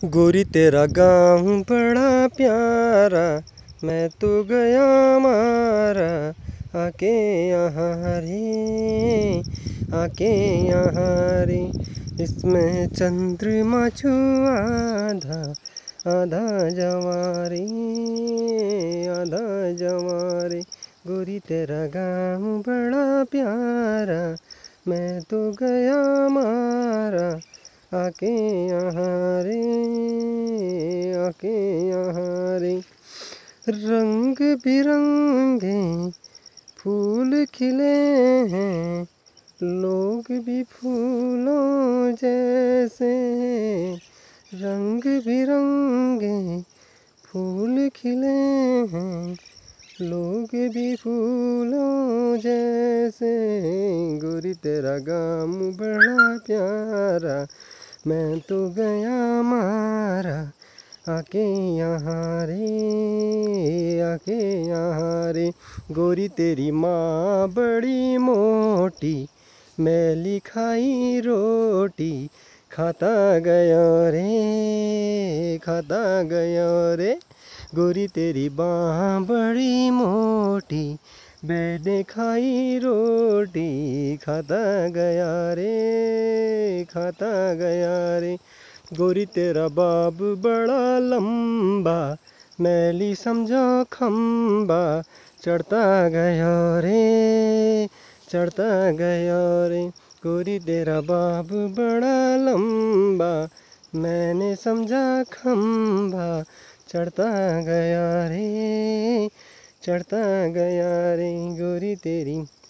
गोरी तेरा गाँव बड़ा प्यारा, मैं तो गया मारा। आके यहाँ रे, आके यहाँ रे। इसमें चंद्रमा छुआ आधा, आधा जवारे, आधा जवारे। गोरी तेरा गाँव बड़ा प्यारा, मैं तो गया मारा। आके यहाँ रे, आके यहाँ रे। रंग बिरंगे फूल खिले हैं, लोग भी फूलों जैसे। रंग बिरंगे फूल खिले हैं, लोग भी फूलों जैसे। गोरी तेरा गाँव बड़ा प्यारा, मैं तो गया मारा। आके यहाँ रे, आके यहाँ रे। गोरी तेरी माँ बड़ी मोटी, मैली खाई रोटी। खाता गया रे, खाता गया रे। गोरी तेरी बाँ बड़ी मोटी, मैंने खाई रोटी। खाता गया रे, खाता गया रे। गोरी तेरा बाप बड़ा लंबा, मैली समझो खम्बा। चढ़ता गया रे, चढ़ता गया रे। गोरी तेरा बाप बड़ा लंबा, मैंने समझा खम्बा। चढ़ता गया रे, चढ़ता गया रे। गोरी तेरी